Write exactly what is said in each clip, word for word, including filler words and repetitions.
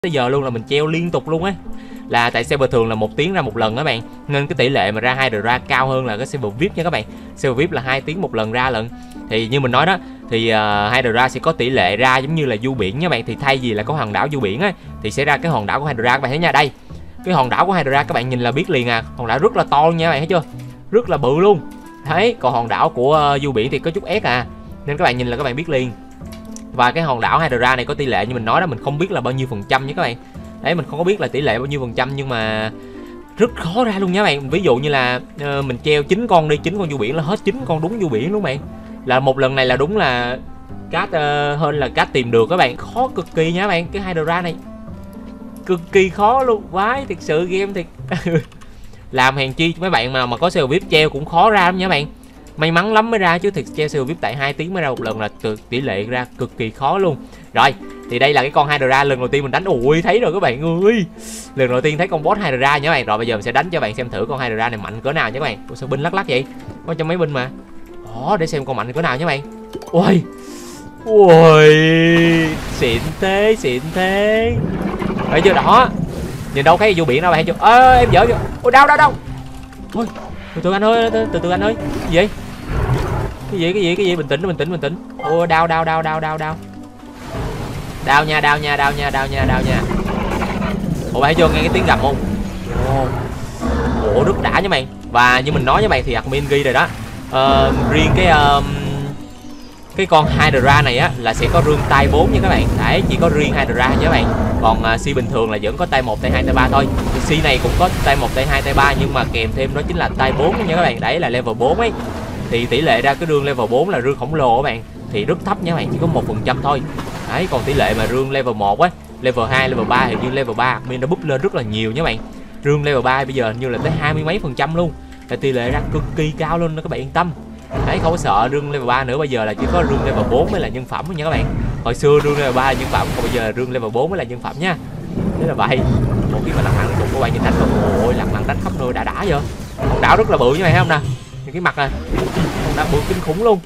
tới giờ luôn là mình treo liên tục luôn á. Là tại server thường là một tiếng ra một lần các bạn, nên cái tỷ lệ mà ra hai Hydra cao hơn là cái server vi ai pi nha các bạn. Server vi ai pi là hai tiếng một lần ra lần. Thì như mình nói đó, thì uh, Hydra sẽ có tỷ lệ ra giống như là du biển nha bạn. Thì thay vì là có hòn đảo du biển á, thì sẽ ra cái hòn đảo của Hydra các bạn thấy nha. Đây, cái hòn đảo của Hydra các bạn nhìn là biết liền à. Hòn đảo rất là to nha các bạn thấy chưa, rất là bự luôn. Thấy, còn hòn đảo của uh, du biển thì có chút ép à, nên các bạn nhìn là các bạn biết liền. Và cái hòn đảo Hydra này có tỷ lệ như mình nói đó, mình không biết là bao nhiêu phần trăm nha các bạn. Đấy, mình không có biết là tỷ lệ bao nhiêu phần trăm, nhưng mà rất khó ra luôn nha các bạn. Ví dụ như là uh, mình treo chín con đi, chín con du biển là hết chín con đúng du biển luôn bạn. Là một lần này là đúng là cát uh, hơn là cát tìm được các bạn. Khó cực kỳ nha các bạn, cái Hydra này cực kỳ khó luôn, vãi thiệt sự game thiệt. Làm hèn chi mấy bạn mà mà có server vi ai pi treo cũng khó ra lắm nha các bạn. May mắn lắm mới ra chứ thiệt treo server vi ai pi tại hai tiếng mới ra một lần là tỷ lệ ra cực kỳ khó luôn. Rồi, thì đây là cái con Hydra lần đầu tiên mình đánh. Ui, thấy rồi các bạn ơi. Lần đầu tiên thấy con boss Hydra nha các bạn. Rồi bây giờ mình sẽ đánh cho bạn xem thử con Hydra này mạnh cỡ nào nha các bạn. Ủa, sao binh lắc lắc vậy? Có trong mấy binh mà. Đó, để xem con mạnh cỡ nào nha các bạn. Ui. Ui, xịn thế, xịn thế. Thấy chưa đó. Nhìn đâu thấy vô biển đâu bạn chưa? Ơ, em dở chưa? Ôi đau đau đau. Thôi, từ từ anh ơi, từ từ anh ơi. Gì vậy? Cái gì cái gì cái gì bình tĩnh bình tĩnh bình tĩnh. Ôi đau đau đau đau đau đau. Đau nha, đau nha, đau nha, đau nha, đau nha. Ủa bạn thấy chưa, nghe cái tiếng gầm không? Ồ, Ủa rất đã nha bạn. Và như mình nói với bạn thì admin ghi rồi đó. Ờ, riêng cái uh, cái con Hydra này á là sẽ có rương tay bốn nha các bạn. Đấy, chỉ có riêng Hydra nha các bạn. Còn uh, si bình thường là vẫn có tay một, tay hai, tay ba thôi. Thì si này cũng có tay một, tay hai, tay ba, nhưng mà kèm thêm đó chính là tay bốn nha các bạn. Đấy là level bốn ấy. Thì tỷ lệ ra cái rương level bốn là rương khổng lồ các bạn, thì rất thấp nha các bạn, chỉ có một phần trăm thôi. Đấy, còn tỷ lệ mà rương level một á, level hai, level ba thì như level ba admin đã búp lên rất là nhiều nha các bạn. Rương level ba bây giờ như là tới hai mươi mấy phần trăm luôn. Là tỷ lệ ra cực kỳ cao luôn đó các bạn yên tâm. Đấy, không có sợ rương level ba nữa, bây giờ là chỉ có rương level bốn mới là nhân phẩm nha các bạn. Hồi xưa rương level ba là nhân phẩm, còn bây giờ rương level bốn mới là nhân phẩm nha. Thế là vậy. Một khi mà lặng lặng cùng các bạn nhìn đánh rồi, ôi lặng lặng đánh khắp nơi đã đã vậy. Hòn đảo rất là bự như này thấy không nè. Nhìn cái mặt này, hòn đảo bự kinh khủng luôn.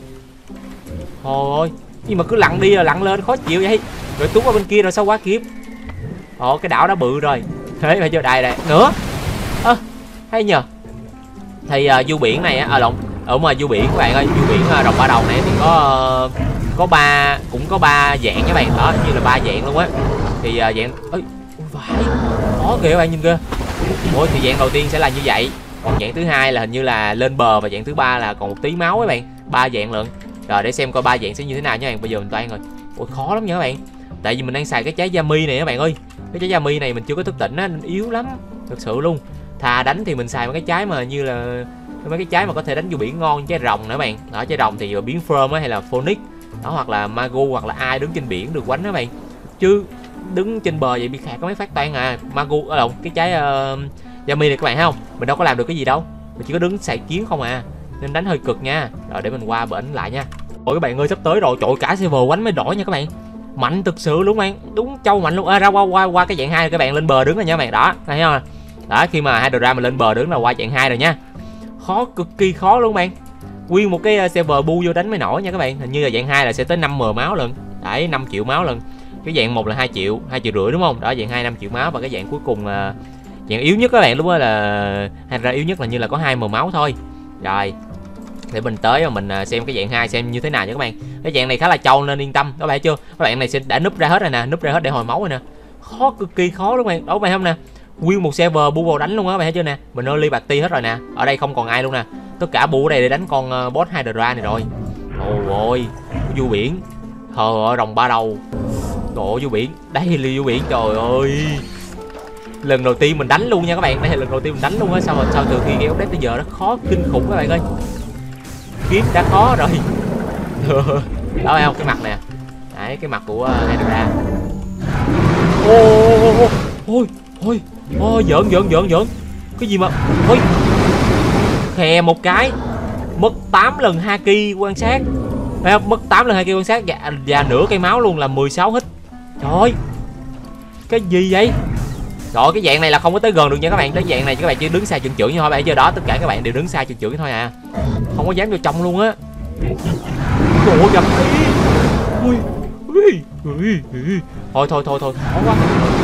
Thôi, nhưng mà cứ lặn đi rồi lặn lên khó chịu vậy. Rồi tuốt qua bên kia rồi sao quá kịp. Ồ, cái đảo đã bự rồi. Thế phải chưa đài này nữa. Ơ, à, hay nhờ. Thì uh, du biển này á, à, lộn, ở ngoài du biển các bạn ơi, du biển uh, Rồng Ba Đầu này thì có uh, có ba cũng có ba dạng các bạn, đó như là ba dạng luôn á. Thì uh, dạng ơi vãi khó kìa các bạn nhìn kìa. Ôi, thì dạng đầu tiên sẽ là như vậy, còn dạng thứ hai là hình như là lên bờ, và dạng thứ ba là còn một tí máu các bạn. Ba dạng lận. Rồi để xem coi ba dạng sẽ như thế nào nha các bạn. Bây giờ mình toan rồi. Ôi khó lắm nha các bạn. Tại vì mình đang xài cái trái Yami này các bạn ơi. Cái trái Yami này mình chưa có thức tỉnh á, nên yếu lắm, thực sự luôn. Thà đánh thì mình xài mấy cái trái mà như là mấy cái trái mà có thể đánh vô biển ngon, trái rồng nữa các bạn. Đó, trái rồng thì biến firm á, hay là Phoenix. Đó, hoặc là Magu, hoặc là ai đứng trên biển được quánh đó các bạn. Chứ đứng trên bờ vậy bị khạc có mấy phát toan à. Magu ở đâu cái trái uh, Yami này các bạn thấy không? Mình đâu có làm được cái gì đâu. Mình chỉ có đứng xài kiếm không à. Nên đánh hơi cực nha. Rồi để mình qua bển lại nha. Ôi các bạn ơi, sắp tới rồi, trời cả server quánh mới đổi nha các bạn. Mạnh thực sự luôn các bạn, đúng châu mạnh luôn. À, ra qua qua qua cái dạng hai các bạn lên bờ đứng rồi nha các bạn. Đó, thấy không? Đó, khi mà Hydra mình lên bờ đứng là qua dạng hai rồi nha. Khó, cực kỳ khó luôn các bạn. Nguyên một cái server bu vô đánh mới nổi nha các bạn. Hình như là dạng hai là sẽ tới năm mươi máu lần. Đấy, năm triệu máu lần. Cái dạng một là hai triệu, hai triệu rưỡi đúng không? Đó, dạng hai năm triệu máu, và cái dạng cuối cùng là dạng yếu nhất các bạn, lúc đó là Hydra yếu nhất là như là có hai mươi máu thôi. Rồi. Để mình tới mà mình xem cái dạng hai xem như thế nào nha các bạn. Cái dạng này khá là trâu nên yên tâm, các bạn chưa? Các bạn này sẽ đã núp ra hết rồi nè, núp ra hết để hồi máu rồi nè. Khó, cực kỳ khó luôn các bạn. Đó các bạn không nè. Nguyên một server bu vào đánh luôn á các bạn thấy chưa nè. Mình early party hết rồi nè. Ở đây không còn ai luôn nè. Tất cả bu ở đây để đánh con boss Hydra này rồi. Ôi ôi, du biển. Trời ơi, Rồng Ba Đầu. Trời ơi, du biển. Đây là du biển, trời ơi. Lần đầu tiên mình đánh luôn nha các bạn. Đây là lần đầu tiên mình đánh luôn á. Sao mà sao từ khi game update tới giờ nó khó kinh khủng các bạn ơi. Kiếm đã khó rồi. Đó phải không, cái mặt nè. Đấy, cái mặt của Hydra. Ôi ôi ôi ôi, giỡn giỡn giỡn giỡn. Cái gì mà ôi, khè một cái mất tám lần haki quan sát, phải không? Mất tám lần haki quan sát và, và nửa cây máu luôn, là mười sáu hit. Trời ơi, cái gì vậy? Rồi cái dạng này là không có tới gần được nha các bạn. Cái dạng này các bạn chỉ đứng xa chừng chưởng như thôi bạn chưa đó. Tất cả các bạn đều đứng xa chừng chưởng thôi à. Không có dám vô trong luôn á. Trời ơi, gặp ui ui ui. Thôi thôi thôi thôi, khó quá.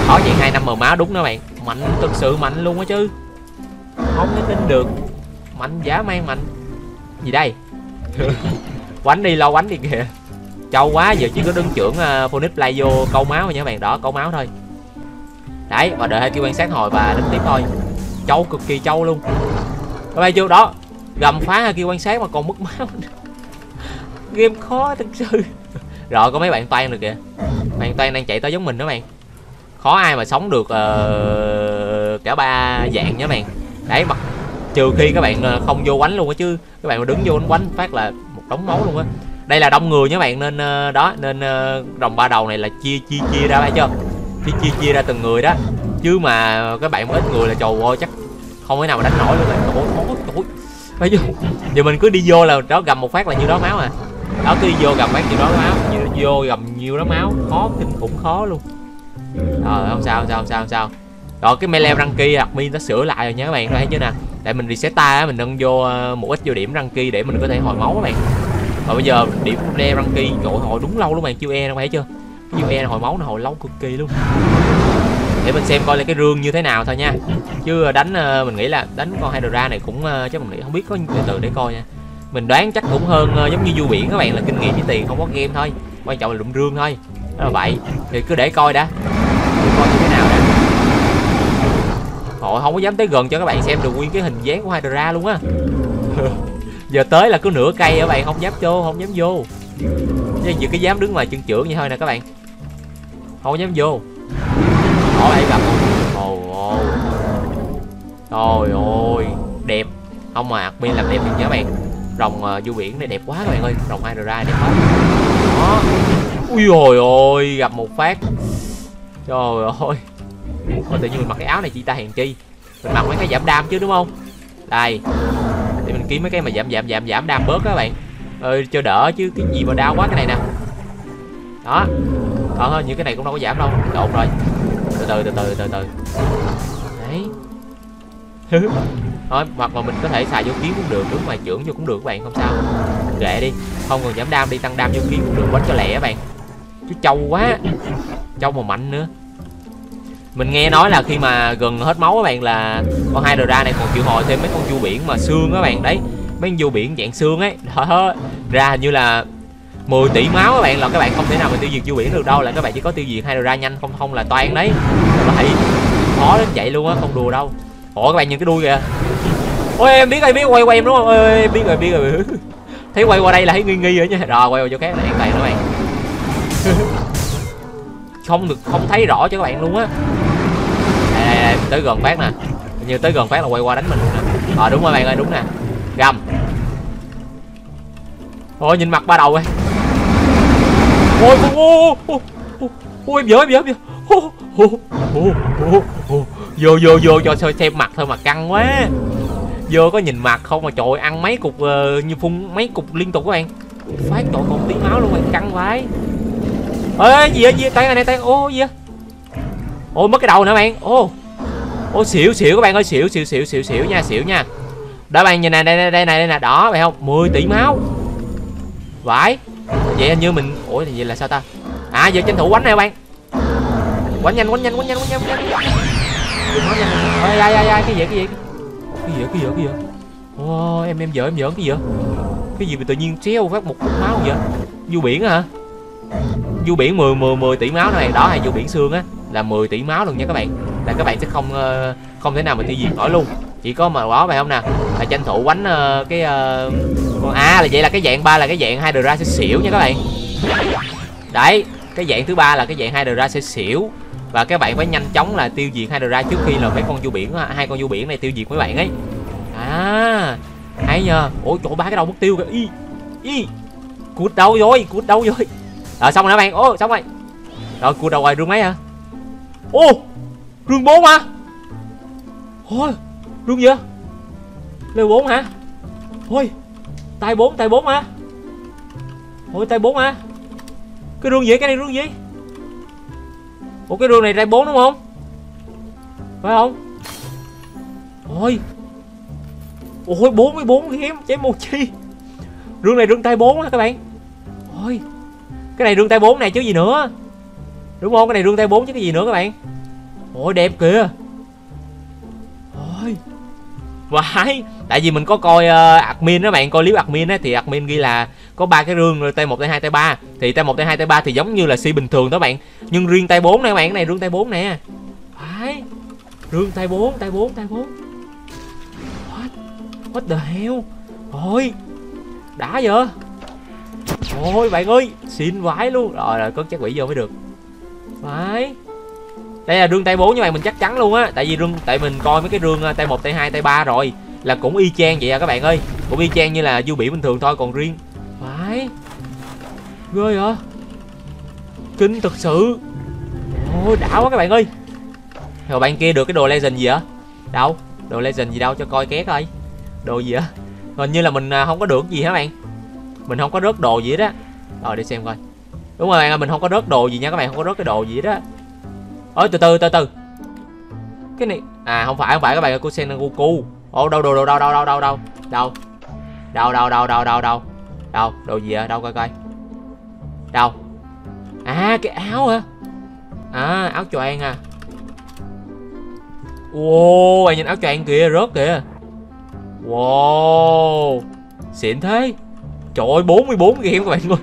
Đó vậy hai năm mờ máu đúng đó bạn. Mạnh, thực sự mạnh luôn á chứ. Không thể tin được. Mạnh dã man mạnh. Gì đây? Quánh đi, lo quánh đi kìa. Trâu quá, giờ chỉ có đứng trưởng uh, Phoenix Play vô câu máu thôi nha các bạn. Đó, câu máu thôi. Đấy, và đợi hai kêu quan sát hồi và đánh tiếp thôi. Trâu cực kỳ trâu luôn. Các bạn chưa đó. Gầm phá hai kêu quan sát mà còn mất máu. Game khó thật sự. Rồi có mấy bạn toan được kìa. Bạn toan đang chạy tới giống mình đó bạn. Khó ai mà sống được uh, cả ba dạng nha bạn. Đấy, mà trừ khi các bạn không vô quánh luôn á, chứ các bạn mà đứng vô quánh phát là một đống máu luôn á. Đây là đông người nha bạn, nên uh, đó nên uh, rồng ba đầu này là chia chia chia ra, phải chưa? Chia chia chia ra từng người đó. Chứ mà các bạn ít người là trời ơi chắc không thể nào mà đánh nổi luôn. Trời ơi, trời ơi. Giờ mình cứ đi vô là đó gầm một phát là nhiêu đó máu à. Đó cứ đi vô gầm phát nhiêu đó máu, nhiều vô gầm nhiêu đó máu, khó kinh khủng khó luôn. Rồi không sao không sao không sao không sao. Rồi cái melee ranky admin nó sửa lại rồi nha các bạn, thấy chưa nè. Tại mình reset tay á, mình nâng vô uh, một ít vô điểm ranky để mình có thể hồi máu các bạn. Rồi bây giờ điểm melee ranky trời hồi đúng lâu luôn bạn, chiêu e đâu thấy chưa? Chiêu e hồi máu nó hồi lâu cực kỳ luôn. Để mình xem coi là cái rương như thế nào thôi nha. Chứ đánh uh, mình nghĩ là đánh con Hydra này cũng uh, chắc mình nghĩ không biết, có từ từ để coi nha. Mình đoán chắc cũng hơn uh, giống như vua biển các bạn, là kinh nghiệm với tiền không có game thôi. Quan trọng là đụng rương thôi. Đó là vậy. Thì cứ để coi đã. Để coi như thế nào đã. Họ không có dám tới gần cho các bạn xem được nguyên cái hình dáng của Hydra luôn á. Giờ tới là cứ nửa cây các bạn, không dám vô, không dám vô. Chứ giờ cái dám đứng ngoài chân trưởng vậy thôi nè các bạn. Không dám vô. Ôi ấy gặp không? Ồ ồ. Trời ơi, đẹp. Không mà admin làm đẹp thiệt nha các bạn. Rồng uh, vua biển này đẹp quá các bạn ơi, rồng Hydra đẹp quá. Đó. Ui dồi ôi, gặp một phát. Trời ơi. Ôi, tự nhiên mình mặc cái áo này chị ta hèn chi. Mình mặc mấy cái giảm đam chứ đúng không? Đây. Thì mình kiếm mấy cái mà giảm giảm giảm giảm đam bớt các bạn. Ơi cho đỡ chứ cái gì mà đau quá cái này nè. Đó. Ờ những cái này cũng đâu có giảm đâu. Đột rồi. Từ từ từ từ từ từ. Đấy. Thôi, hoặc mà mình có thể xài vô kiếm cũng được, đứng ngoài trưởng vô cũng được các bạn, không sao. Kệ đi, không cần giảm đam đi, tăng đam vô kiếm cũng được, quánh cho lẹ các bạn. Chứ trâu quá. Trâu mà mạnh nữa. Mình nghe nói là khi mà gần hết máu các bạn là con Hydra này còn chịu hồi thêm mấy con vua biển mà xương các bạn. Đấy, mấy con vua biển dạng xương ấy. Đó, ra hình như là mười tỷ máu các bạn, là các bạn không thể nào mà tiêu diệt vua biển được đâu, là các bạn chỉ có tiêu diệt Hydra nhanh, không không là toan đấy. Vậy khó đến vậy luôn á, không đùa đâu. Ủa các bạn nhìn cái đuôi kìa. Ôi em biết rồi, biết quay quay em đúng không? Ôi, em biết rồi, biết rồi. Thấy quay qua đây là thấy nghi nghi rồi nha. Rồi quay qua chỗ khác là an toàn các bạn. Không được, không thấy rõ cho các bạn luôn á. Đây, đây, đây, tới gần phát nè. Như tới gần phát là quay qua đánh mình luôn nè. Ờ đúng rồi bạn ơi, đúng nè. Gầm. Ôi nhìn mặt ba đầu rồi. Ôi ôi ôi ôi ôi em dở em dở em dở. Vô vô vô cho xem mặt thôi mà căng quá. Vô có nhìn mặt không mà trời ơi, ăn mấy cục uh, như phun mấy cục liên tục các bạn. Phát trời còn tí máu luôn, bạn căng vãi. Ê gì vậy, gì tay này tay ô gì vậy? Ôi mất cái đầu nữa bạn. Ô ô xỉu xỉu các bạn ơi, xỉu xỉu xỉu xỉu xỉu nha, xỉu nha. Đó bạn nhìn này, đây đây đây này đây nè, đó phải không? mười tỷ máu. Vãi. Vậy hình như mình ủa thì vậy là sao ta? À giờ tranh thủ quánh nè bạn. Quánh nhanh quánh nhanh quánh nhanh quánh nhanh. Đừng nói nhanh. Ơi ai ai ai cái gì cái gì? Cái gì cái gì cái gì? Ô em em giỡn em giỡn cái gì vậy? Cái gì mà tự nhiên treo phát một cục máu vậy? Vua biển hả? Vua biển mười mười mười tỷ máu này, đó hay vua biển xương á là mười tỷ máu luôn nha các bạn. Là các bạn sẽ không uh, không thể nào mà tiêu diệt nổi luôn. Chỉ có mà đó phải không nè? Là tranh thủ quánh uh, cái uh... à là vậy là cái dạng ba là cái dạng Hydra sẽ xỉu nha các bạn. Đấy, cái dạng thứ ba là cái dạng Hydra sẽ xỉu. Và các bạn phải nhanh chóng là tiêu diệt Hydra trước khi là mấy con vua biển, hai con vua biển này tiêu diệt mấy bạn ấy. À hay nhờ. Ôi chỗ ba cái đầu mất tiêu kìa. Y y cút đâu rồi, cút đâu rồi. Rồi xong rồi đó bạn. Ô xong rồi. Rồi cút đâu rồi, rương mấy hả? Ô rương bốn hả? Ôi rương gì vậy? Level bốn hả? Ôi tay bốn tay bốn hả? Ôi tay bốn hả? Cái rương gì? Cái này rương gì? Ủa cái rương này tay bốn đúng không? Phải không? Ôi ôi bốn mươi bốn game chém một chi. Rương này rương tay bốn hả các bạn? Ôi cái này rương tay bốn này chứ gì nữa, đúng không? Cái này rương tay bốn chứ cái gì nữa các bạn. Ôi đẹp kìa. Ôi vãi. Tại vì mình có coi uh, admin đó bạn, coi clip admin á, thì admin ghi là có ba cái rương rồi, tay một, tay hai, tay ba. Thì tay một, tay hai, tay ba thì giống như là si bình thường đó bạn. Nhưng riêng tay bốn này các bạn, cái này rương tay bốn nè. Vãi. Rương tay bốn, tay bốn, tay bốn. What? What the hell? Ôi. Đã vậy. Ôi bạn ơi, xịn vãi luôn. Rồi rồi, cất chắc quỷ vô mới được. Vãi. Đây là rương tay bốn nha bạn, mình chắc chắn luôn á. Tại vì rương, tại mình coi mấy cái rương tay một, tay hai, tay ba rồi, là cũng y chang vậy à các bạn ơi. Cũng y chang như là du bỉ bình thường thôi. Còn riêng phải ghê vậy, kinh thực sự. Ôi đã quá các bạn ơi. Rồi bạn kia được cái đồ legend gì hả? Đâu? Đồ legend gì đâu, cho coi ké coi. Đồ gì hả? Hình như là mình không có được gì hả bạn? Mình không có rớt đồ gì đó. Rồi để xem coi. Đúng rồi bạn ơi, mình không có rớt đồ gì nha các bạn, không có rớt cái đồ gì đó. Ôi từ từ từ từ. Cái này à không phải không phải các bạn ơi, của Sengoku. Ồ đâu đồ đồ đâu đâu đâu đâu đâu. Đâu? Đâu đâu đâu đâu đâu đâu. Đâu, đồ gì vậy? Đâu coi coi. Đâu? À cái áo hả? À áo choàng à. Wow, bạn nhìn áo choàng kìa, rớt kìa. Wow. Xịn thế. Trời ơi, bốn mươi bốn game các bạn ơi.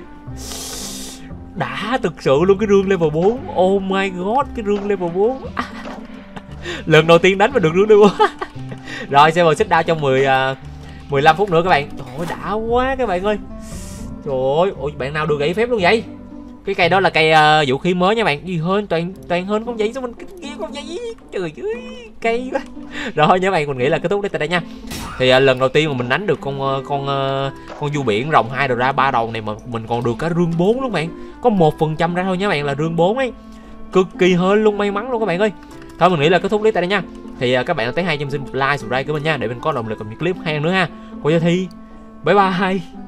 Đã thực sự luôn, cái rương level bốn. Oh my god, cái rương level bốn. Lần đầu tiên đánh mà được rương level bốn. Rồi server xích đao trong mười, uh, mười lăm phút nữa các bạn. Trời ơi, đã quá các bạn ơi. Trời ơi, ôi bạn nào được gãy phép luôn vậy? Cái cây đó là cây uh, vũ khí mới nha bạn. Gì hơn toàn toàn hơn không vậy, sao mình kia không vậy? Trời ơi, cây quá. Rồi nha bạn, mình nghĩ là kết thúc đến tại đây nha. Thì uh, lần đầu tiên mà mình đánh được con uh, con uh, con du biển rồng hai đầu ra ba đầu này mà mình còn được cả rương bốn luôn bạn. Có một phần trăm ra thôi nha bạn, là rương bốn ấy. Cực kỳ hên luôn, may mắn luôn các bạn ơi. Thôi mình nghĩ là kết thúc clip tại đây nha. Thì uh, các bạn thấy hay cho mình xin một like, subscribe của mình nha, để mình có động lực làm những clip hay hơn nữa ha. Còn giờ thì bye bye.